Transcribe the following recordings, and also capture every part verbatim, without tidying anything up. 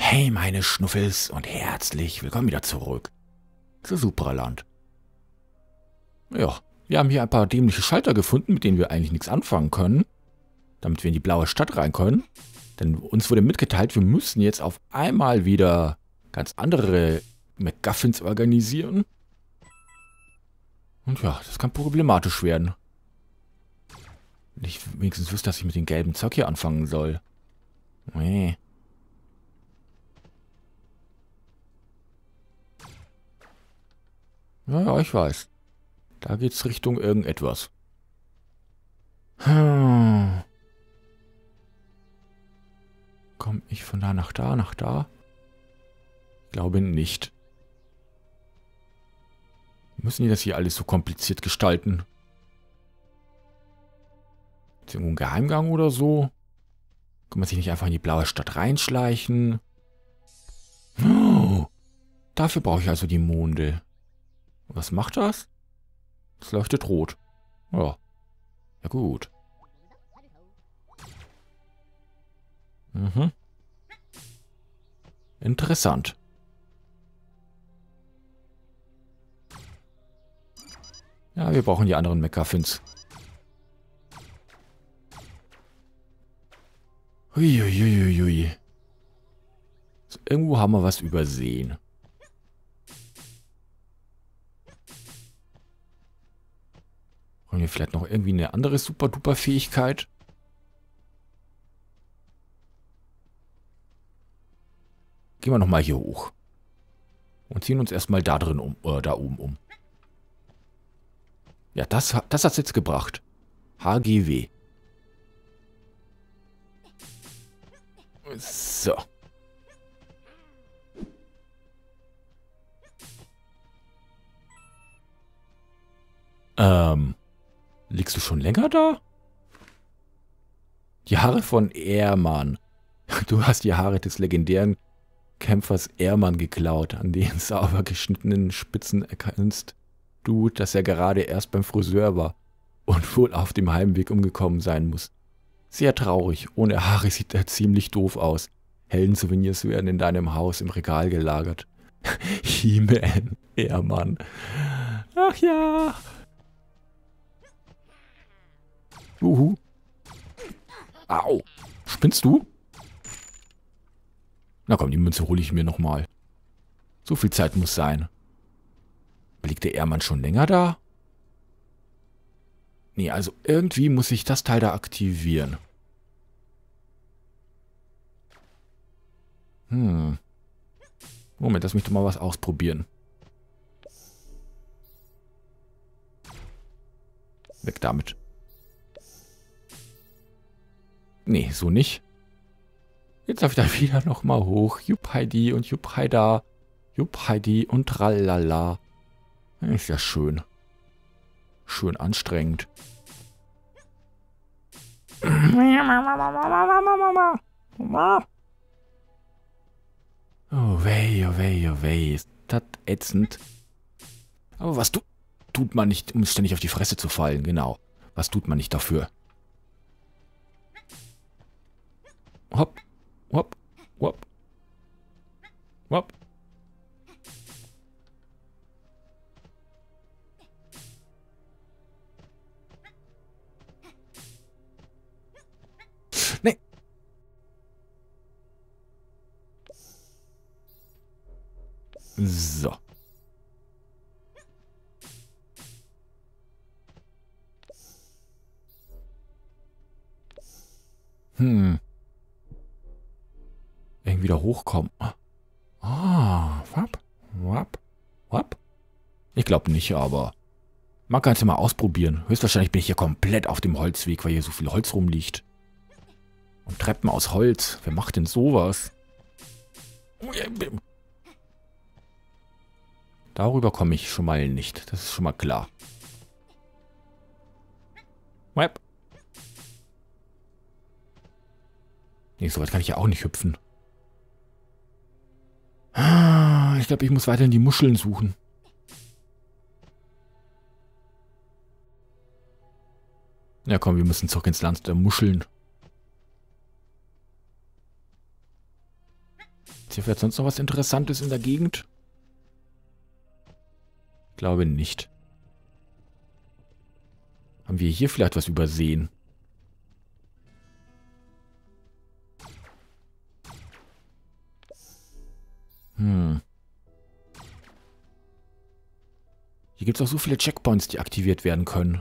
Hey meine Schnuffels und herzlich willkommen wieder zurück zu Supraland. Ja, wir haben hier ein paar dämliche Schalter gefunden, mit denen wir eigentlich nichts anfangen können, damit wir in die blaue Stadt rein können. Denn uns wurde mitgeteilt, wir müssen jetzt auf einmal wieder ganz andere MacGuffins organisieren. Und ja, das kann problematisch werden. Wenn ich wenigstens wüsste, dass ich mit dem gelben Zock hier anfangen soll. Nee. Ja, ja, ich weiß. Da geht's Richtung irgendetwas. Hm. Komme ich von da nach da, nach da? Ich glaube nicht. Müssen die das hier alles so kompliziert gestalten? Ist irgendwo ein Geheimgang oder so? Kann man sich nicht einfach in die blaue Stadt reinschleichen? Oh, dafür brauche ich also die Monde. Was macht das? Es leuchtet rot. Ja. Ja gut. Mhm. Interessant. Ja, wir brauchen die anderen MacGuffins. Huiuiuiui. So, irgendwo haben wir was übersehen. Haben wir vielleicht noch irgendwie eine andere Super-Duper-Fähigkeit? Gehen wir nochmal hier hoch. Und ziehen uns erstmal da drin um, äh, da oben um. Ja, das, das hat es jetzt gebracht. H G W. So. Ähm. Liegst du schon länger da? Die Haare von Ehrmann. Du hast die Haare des legendären Kämpfers Ehrmann geklaut. An den sauber geschnittenen Spitzen erkennst du, dass er gerade erst beim Friseur war und wohl auf dem Heimweg umgekommen sein muss. Sehr traurig. Ohne Haare sieht er ziemlich doof aus. Heldensouvenirs werden in deinem Haus im Regal gelagert. He-Man, Ehrmann. Ach ja. Juhu. Au. Spinnst du? Na komm, die Münze hole ich mir nochmal. So viel Zeit muss sein. Liegt der Ehrmann schon länger da? Nee, also irgendwie muss ich das Teil da aktivieren. Hm. Moment, lass mich doch mal was ausprobieren. Weg damit. Nee, so nicht. Jetzt darf ich da wieder nochmal hoch. Jupp Heidi und Jupp Heida. Jupp Heidi und tralala. Ist ja schön. Schön anstrengend. Oh weh, oh weh, oh weh. Ist das ätzend. Aber was tu tut man nicht, um ständig auf die Fresse zu fallen? Genau. Was tut man nicht dafür? Hopp, hopp, hopp, hopp. Nee. So. Hm. Irgendwie wieder hochkommen. Ah, wapp, wapp, wapp. Ich glaube nicht, aber man kann es ja mal ausprobieren. Höchstwahrscheinlich bin ich hier komplett auf dem Holzweg, weil hier so viel Holz rumliegt. Und Treppen aus Holz. Wer macht denn sowas? Darüber komme ich schon mal nicht. Das ist schon mal klar. Wapp. Nee, so weit kann ich ja auch nicht hüpfen. Ich glaube, ich muss weiterhin die Muscheln suchen. Ja komm, wir müssen zurück ins Land der Muscheln. hier vielleicht sonst noch was Interessantes in der Gegend? Ich glaube nicht. Haben wir hier vielleicht was übersehen? Hm. Hier gibt es auch so viele Checkpoints, die aktiviert werden können.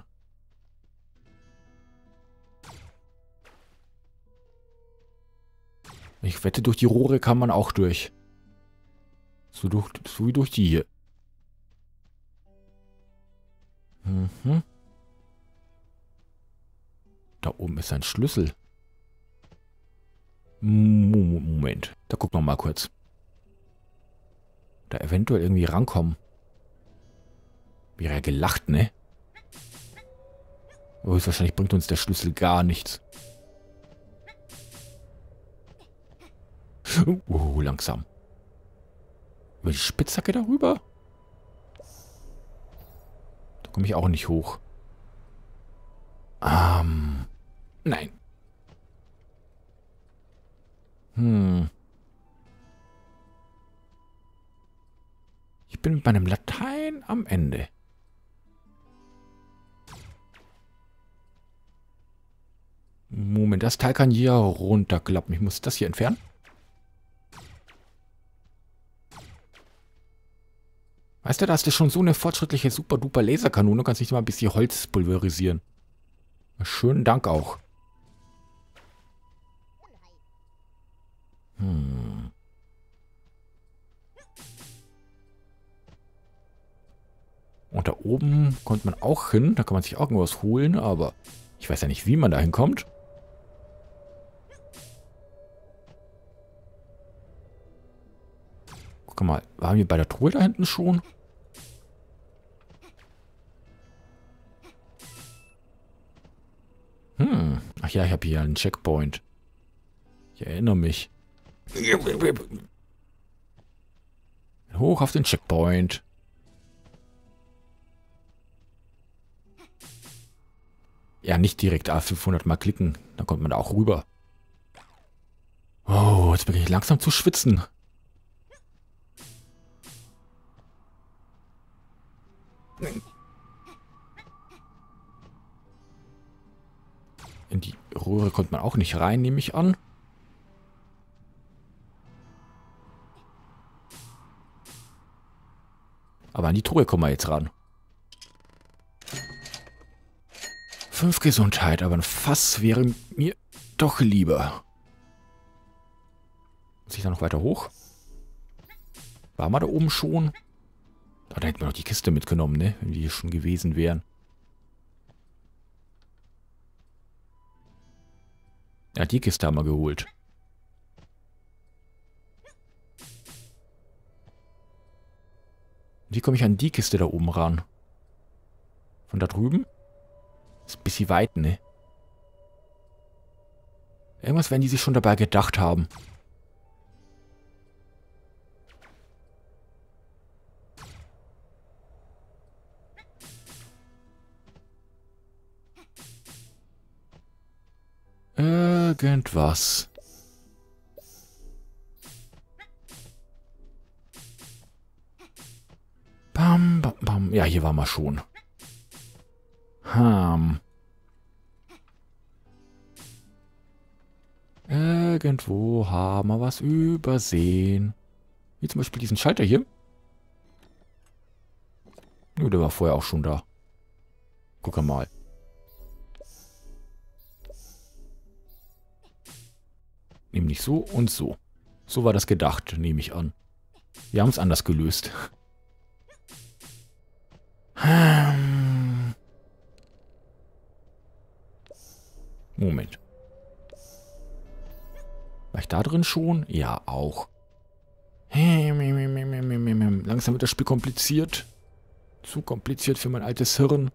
Ich wette, durch die Rohre kann man auch durch. So, durch, so wie durch die hier. Mhm. Da oben ist ein Schlüssel. Moment. Da gucken wir mal kurz. Da eventuell irgendwie rankommen. Wäre ja gelacht, ne? Aber wahrscheinlich bringt uns der Schlüssel gar nichts. Oh, langsam. Über die Spitzhacke darüber? Da komme ich auch nicht hoch. Ähm. Nein. Hm. Ich bin mit meinem Latein am Ende. Moment, das Teil kann hier runterklappen. Ich muss das hier entfernen. Weißt du, da hast du schon so eine fortschrittliche super-duper Laserkanone. Du kannst nicht mal ein bisschen Holz pulverisieren. Schönen Dank auch. Hm. Und da oben kommt man auch hin. Da kann man sich auch irgendwas holen, aber ich weiß ja nicht, wie man da hinkommt. Guck mal, waren wir bei der Truhe da hinten schon? Hm. Ach ja, ich habe hier einen Checkpoint. Ich erinnere mich. Hoch auf den Checkpoint. Ja, nicht direkt A fünfhundert mal klicken. Dann kommt man da auch rüber. Oh, jetzt beginne ich langsam zu schwitzen. In die Röhre kommt man auch nicht rein, nehme ich an. Aber an die Truhe kommen wir jetzt ran. Fünf Gesundheit, aber ein Fass wäre mir doch lieber. Muss ich da noch weiter hoch? War mal da oben schon? Oh, da hätten wir noch die Kiste mitgenommen, ne? Wenn die hier schon gewesen wären. Ja, die Kiste haben wir geholt. Wie komme ich an die Kiste da oben ran? Von da drüben? Ist ein bisschen weit, ne? Irgendwas werden die sich schon dabei gedacht haben. Irgendwas. Bam, bam, bam. Ja, hier waren wir schon. Hm. Irgendwo haben wir was übersehen. Wie zum Beispiel diesen Schalter hier. Nö, der war vorher auch schon da. Guck mal. Nämlich so und so. So war das gedacht, nehme ich an. Wir haben es anders gelöst. Moment. War ich da drin schon? Ja, auch. Langsam wird das Spiel kompliziert. Zu kompliziert für mein altes Hirn.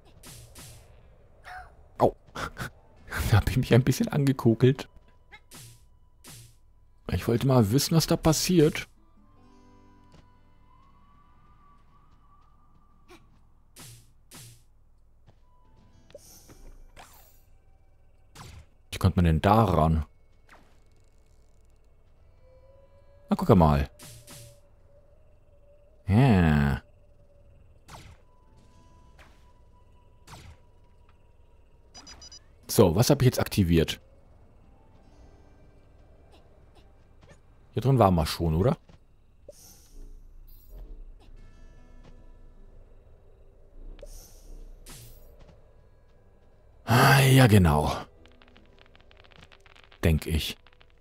Au. Da habe ich mich ein bisschen angekokelt. Ich wollte mal wissen, was da passiert. Wie kommt man denn da ran? Na, guck mal. Ja. So, was habe ich jetzt aktiviert? Hier drin waren wir schon, oder? Ah, ja, genau. Denke ich.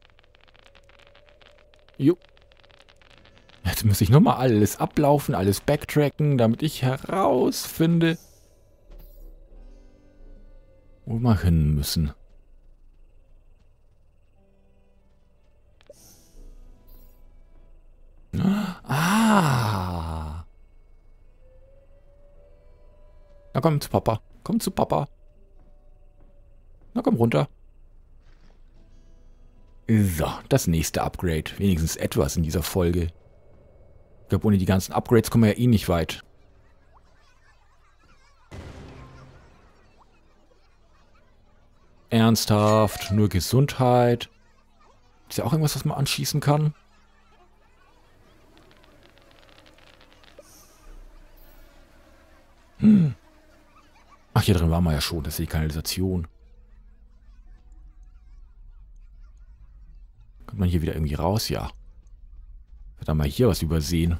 Jo. Jetzt muss ich nochmal alles ablaufen, alles backtracken, damit ich herausfinde, wo wir hin müssen. Ah. Na komm zu Papa. Komm zu Papa. Na komm runter. So, das nächste Upgrade. Wenigstens etwas in dieser Folge. Ich glaube, ohne die ganzen Upgrades kommen wir ja eh nicht weit. Ernsthaft, nur Gesundheit. Ist ja auch irgendwas, was man anschießen kann. Hm. Ach, hier drin waren wir ja schon. Das ist die Kanalisation. Kommt man hier wieder irgendwie raus? Ja. Wird da mal hier was übersehen.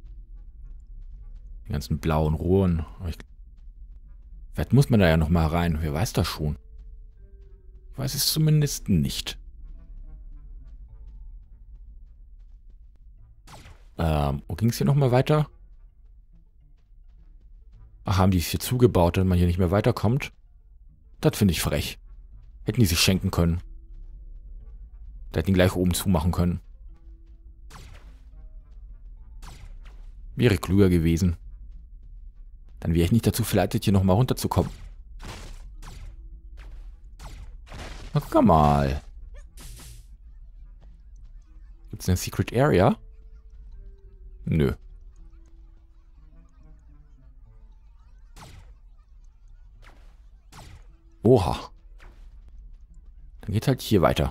Die ganzen blauen Rohren. Ich, vielleicht muss man da ja nochmal rein. Wer weiß das schon? Ich weiß es zumindest nicht. Ähm, wo ging es hier nochmal weiter? Ach, haben die es hier zugebaut, damit man hier nicht mehr weiterkommt? Das finde ich frech. Hätten die sich schenken können. Da hätten die gleich oben zumachen können. Wäre klüger gewesen. Dann wäre ich nicht dazu verleitet, hier nochmal runterzukommen. Na, guck mal. Gibt es eine Secret Area? Nö. Oha. Dann geht's halt hier weiter.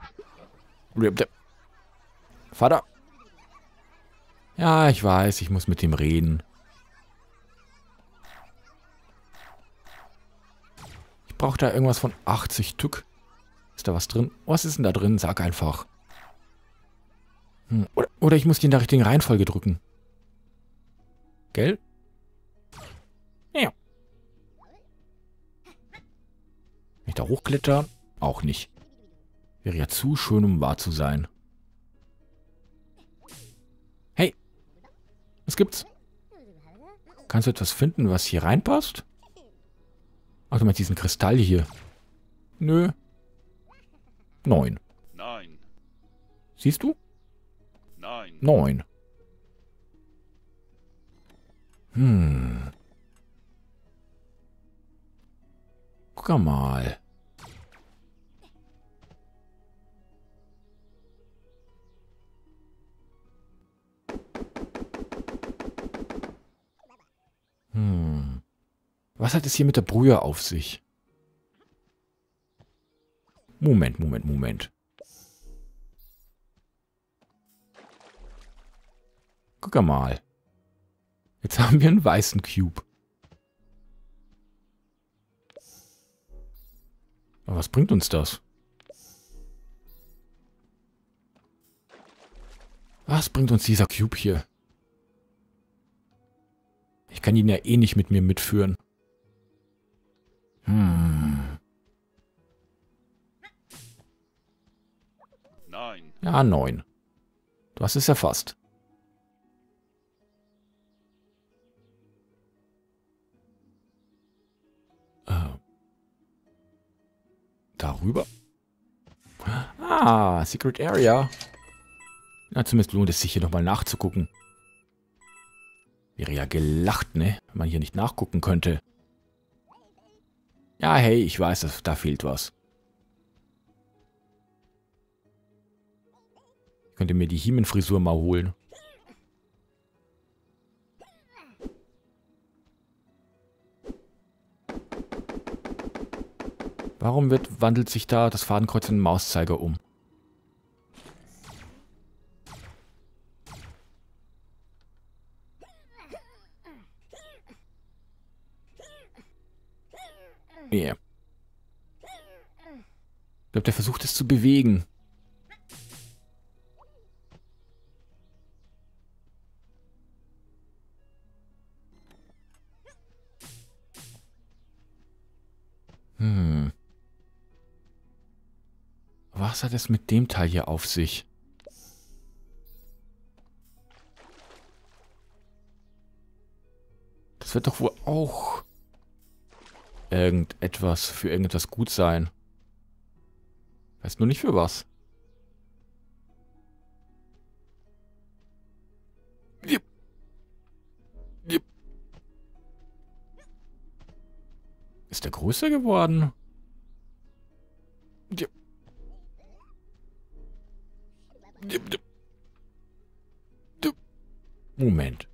Vater. Ja, ich weiß, ich muss mit dem reden. Ich brauche da irgendwas von achtzig Stück. Ist da was drin? Was ist denn da drin? Sag einfach. Hm. Oder, oder ich muss die in der richtigen Reihenfolge drücken. Gell? Ja. Wenn ich da hochkletter? Auch nicht. Wäre ja zu schön, um wahr zu sein. Hey. Was gibt's? Kannst du etwas finden, was hier reinpasst? Ach, du meinst diesen Kristall hier. Nö. Neun. Nein. Siehst du? Nein. Neun. Hm. Guck mal. Hm. Was hat es hier mit der Brühe auf sich? Moment, Moment, Moment. Guck mal. Jetzt haben wir einen weißen Cube. Aber was bringt uns das? Was bringt uns dieser Cube hier? Ich kann ihn ja eh nicht mit mir mitführen. Hm. Nein. Ja, neun. Du hast es erfasst. Äh. Darüber? Ah, Secret Area. Na, zumindest lohnt es sich hier nochmal nachzugucken. Wäre ja gelacht, ne? Wenn man hier nicht nachgucken könnte. Ja, hey, ich weiß, dass, da fehlt was. Ich könnte mir die He-Man-Frisur mal holen. Warum wird, wandelt sich da das Fadenkreuz in den Mauszeiger um? Nee. Ich glaube, der versucht es zu bewegen. Hm. Was hat es mit dem Teil hier auf sich? Das wird doch wohl auch irgendetwas für irgendetwas gut sein. Weiß nur nicht für was. Yep. Yep. Ist der größer geworden? Yep. Yep. Yep. Moment.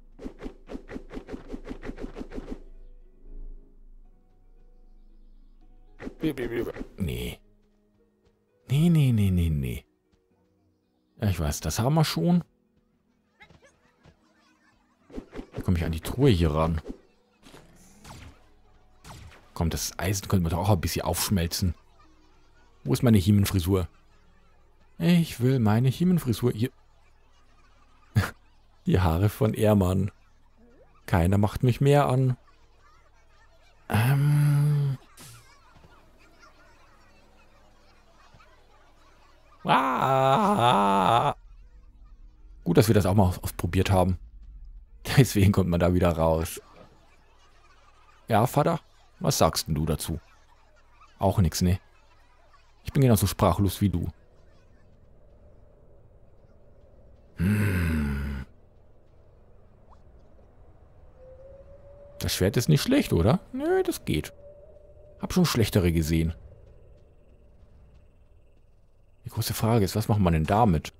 Nee. Nee, nee, nee, nee, nee. Ja, ich weiß, das haben wir schon. Wie komme ich an die Truhe hier ran? Komm, das Eisen könnte man doch auch ein bisschen aufschmelzen. Wo ist meine Hiemenfrisur? Ich will meine Hiemenfrisur. Hier. Die Haare von Ehrmann. Keiner macht mich mehr an. Ähm... Ah. Gut, dass wir das auch mal ausprobiert haben. Deswegen kommt man da wieder raus. Ja, Vater? Was sagst denn du dazu? Auch nix, ne? Ich bin genauso sprachlos wie du. Hm. Das Schwert ist nicht schlecht, oder? Nö, das geht. Hab schon schlechtere gesehen. Die große Frage ist, was macht man denn damit?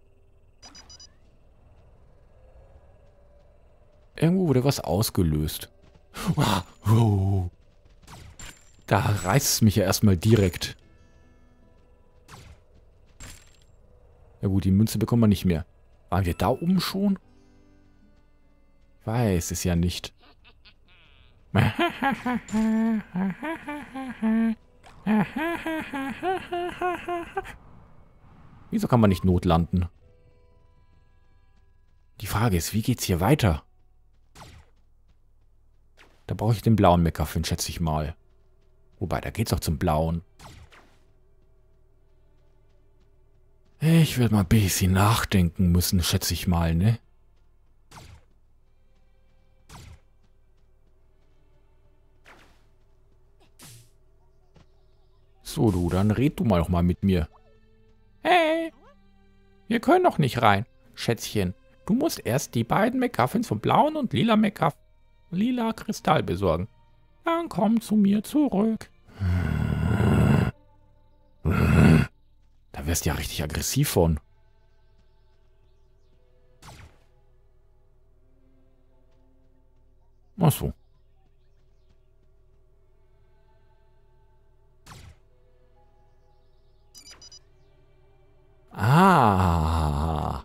Irgendwo wurde was ausgelöst. Wow. Da reißt es mich ja erstmal direkt. Ja gut, die Münze bekommen wir nicht mehr. Waren wir da oben schon? Ich weiß es ja nicht. Wieso kann man nicht notlanden? Die Frage ist, wie geht's hier weiter? Da brauche ich den blauen McGuffin, schätze ich mal. Wobei, da geht's auch zum blauen. Ich werde mal ein bisschen nachdenken müssen, schätze ich mal, ne? So, du, dann red du mal auch mal mit mir. Hey, wir können doch nicht rein, Schätzchen. Du musst erst die beiden McGuffins vom blauen und lila McGuffin, lila Kristall besorgen. Dann komm zu mir zurück. Da wärst du ja richtig aggressiv von. Ach so. Ah.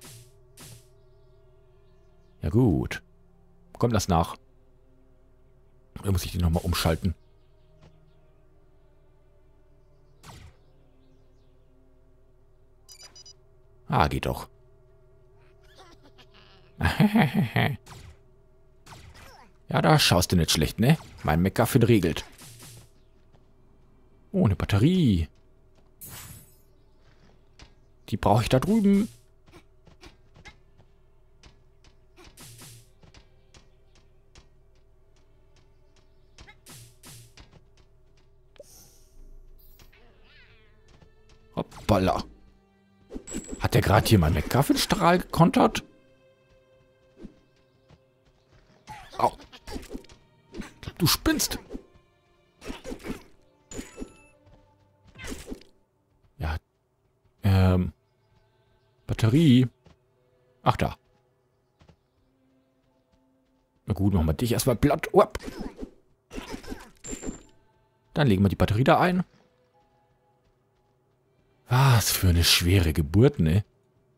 Ja gut. Komm, lass nach. Oder muss ich den nochmal umschalten? Ah, geht doch. Ja, da schaust du nicht schlecht, ne? Mein McGuffin regelt. Oh, eine Batterie. Die brauche ich da drüben. Hoppala. Hat der gerade hier meinen McGuffin-Strahl gekontert? Au. Du spinnst. Ja. Ähm. Batterie. Ach, da. Na gut, machen wir dich erstmal platt. Uap. Dann legen wir die Batterie da ein. Was für eine schwere Geburt, ne?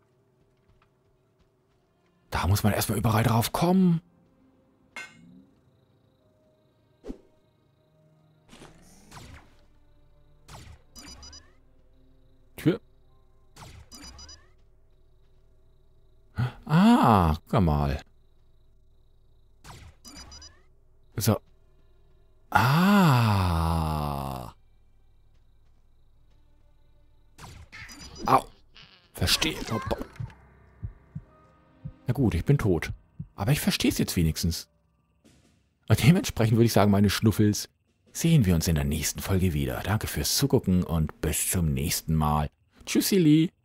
Da muss man erstmal überall drauf kommen. Ah, guck mal. So. Ah. Au. Verstehe. Na gut, ich bin tot. Aber ich verstehe es jetzt wenigstens. Und dementsprechend würde ich sagen, meine Schnuffels, sehen wir uns in der nächsten Folge wieder. Danke fürs Zugucken und bis zum nächsten Mal. Tschüssili.